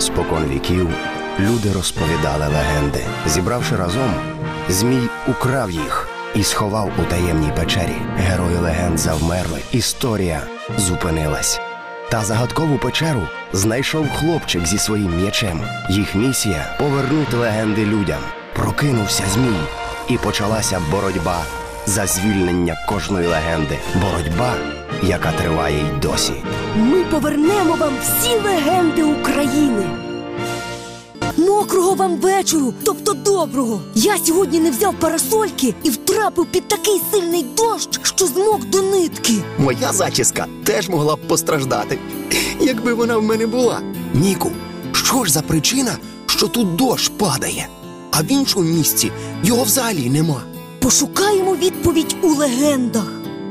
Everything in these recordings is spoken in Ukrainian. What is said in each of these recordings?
Спокон віків люди розповідали легенди. Зібравши разом, Змій украв їх і сховав у таємній печері. Герої легенд завмерли, історія зупинилась. Та загадкову печеру знайшов хлопчик зі своїм м'ячем. Їх місія – повернути легенди людям. Прокинувся Змій, і почалася боротьба за звільнення кожної легенди. Боротьба, яка триває й досі. Ми повернемо вам всі легенди України. Мокрого вам вечору, тобто доброго. Я сьогодні не взяв парасольки і втрапив під такий сильний дощ, що змок до нитки. Моя зачіска теж могла б постраждати, якби вона в мене була. Ніку, що ж за причина, що тут дощ падає, а в іншому місці його взагалі нема? Пошукаємо відповідь у легендах.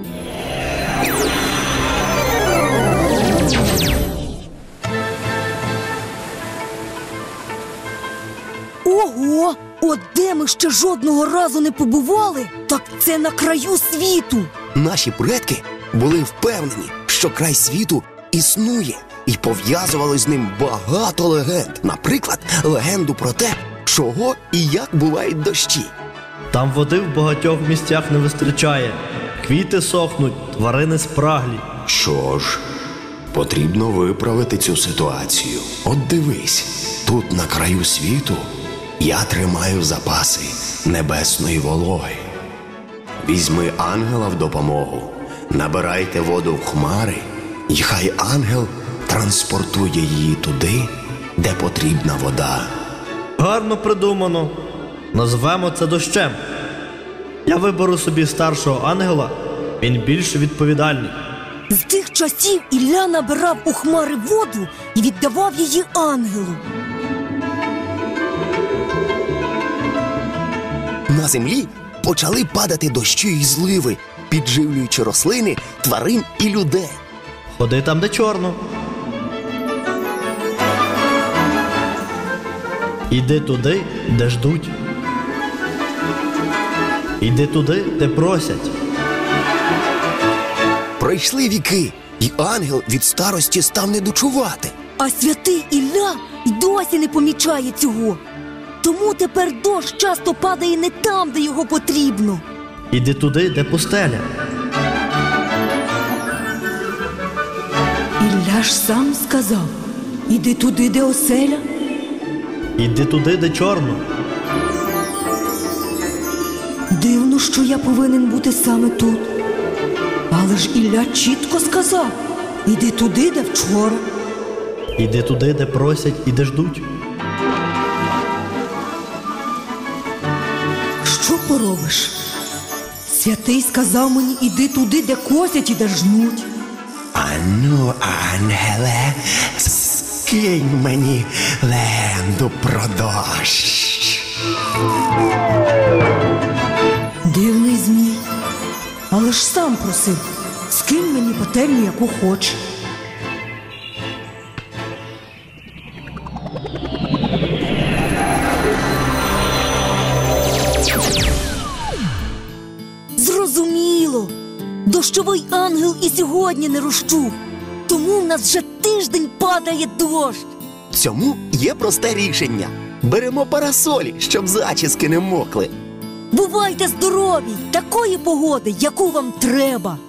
Ого! От де ми ще жодного разу не побували, так це на краю світу. Наші предки були впевнені, що край світу існує, і пов'язували з ним багато легенд. Наприклад, легенду про те, чого і як бувають дощі. Там води в багатьох місцях не вистачає. Квіти сохнуть, тварини спраглі. Що ж, потрібно виправити цю ситуацію. От дивись, тут на краю світу я тримаю запаси небесної вологи. Візьми ангела в допомогу, набирайте воду в хмари, і хай ангел транспортує її туди, де потрібна вода. Гарно придумано. Назвемо це дощем. Я виберу собі старшого ангела, він більш відповідальний. З тих часів Ілля набирав у хмари воду і віддавав її ангелу. На землі почали падати дощі і зливи, підживлюючи рослини, тварин і людей. Ходи там, де чорно. Іди туди, де ждуть. Іди туди, де просять. Пройшли віки, і ангел від старості став недочувати. А святий Ілля й досі не помічає цього. Тому тепер дощ часто падає не там, де його потрібно. Іди туди, де пустеля. Ілля ж сам сказав: іди туди, де оселя. Іди туди, де чорно. Дивно, що я повинен бути саме тут. Але ж Ілля чітко сказав: іди туди, де вчора. Іди туди, де просять і де ждуть. Що поробиш? Святий сказав мені: іди туди, де косять і де жнуть. Ану, ангеле, скинь мені легенду про дощ. Дивний Змій. Але ж сам просив: скинь мені пательню, яку хочеш. Зрозуміло. Дощовий ангел і сьогодні не розчув. Тому в нас вже тиждень падає дощ. Цьому є просте рішення. Беремо парасолі, щоб зачіски не мокли. Бувайте здорові! Такої погоди, яку вам треба!